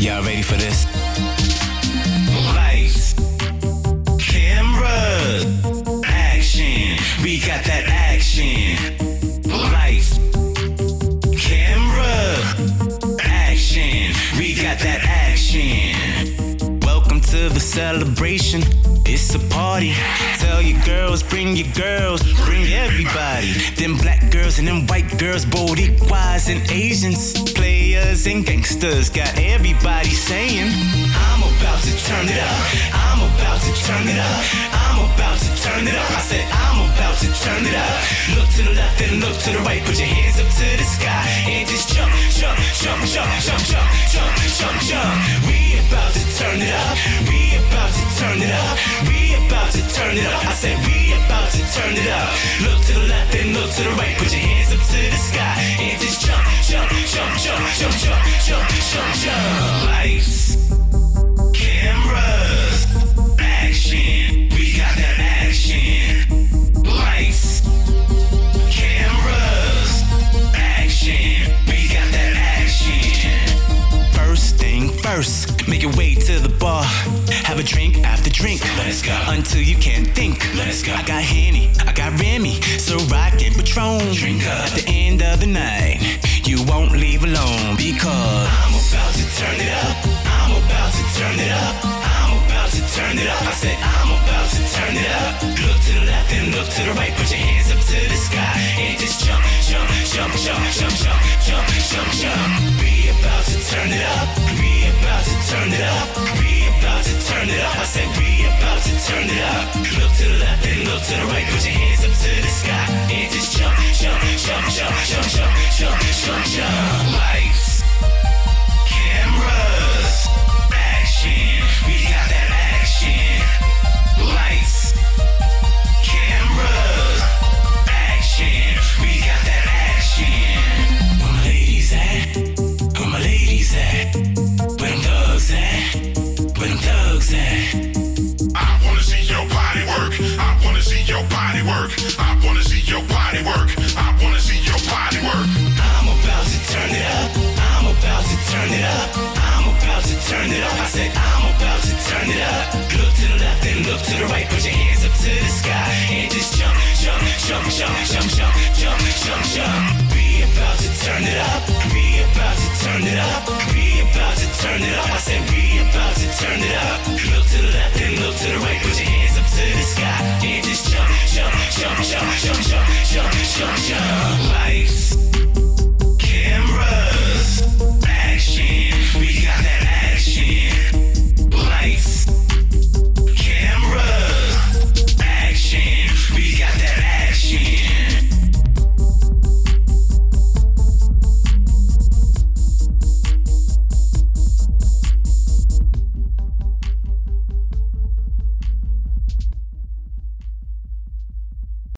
Y'all ready for this? Lights, cameras, action. We got that action. Lights, camera, action. We got that action. Welcome to the celebration. It's a party. Tell your girls, bring your girls, bring everybody. Them black girls and them white girls, Boricuas and Asians, players and gangsters, got everybody saying, I'm about to turn it up. I'm about to turn it up. I'm about to turn it up. I said I'm about to turn it up. Look to the left and look to the right. Put your hands up to the sky and just jump, jump, jump, jump, jump, jump, jump, jump, jump. We about to turn it up. We about to turn it up. We about to turn it up. I said we about to turn it up. Look to the left and look to the right. Put your hands up to the sky and just jump, jump, jump, jump, jump, jump, jump, jump, jump. Lights, cameras, action. We got that action. Lights, cameras, action. We got that action. First thing first, make your way to the bar. Have a drink after drink. Let's go. Until you can't think. Let's go. I got Henny, I got Remy, so rock and Patron. Drink up. At the end of the night, you won't leave alone because I'm about to turn it up. I'm about to turn it up. I'm about to turn it up. I said I'm about to turn it up. Look to the left and look to the right. Put your hands up to the sky and just jump, jump, jump, jump, jump, jump, jump, jump, jump. We about to turn it up. We about to turn it up. We about to turn it up. I said we about to turn it up. Look to the left and look to the right. Put your hands up to the sky and just jump, jump, jump, jump, jump, jump, jump, jump, jump. Lights, cameras, action. We got that action. Lights, cameras, action. We got that action. Where my ladies at? Where my ladies at? Where them thugs at? Where them thugs at? I wanna see your body work. I wanna see your body work. I wanna see your body work. I wanna see your body work. I'm about to turn it up. I'm about to turn it up. I'm about to turn it up. I said I'm about to turn it up. Look to the left and look to the right. Put your hands up to the sky and just jump, jump, jump, jump, jump, jump, jump, jump, jump. We about to turn it up.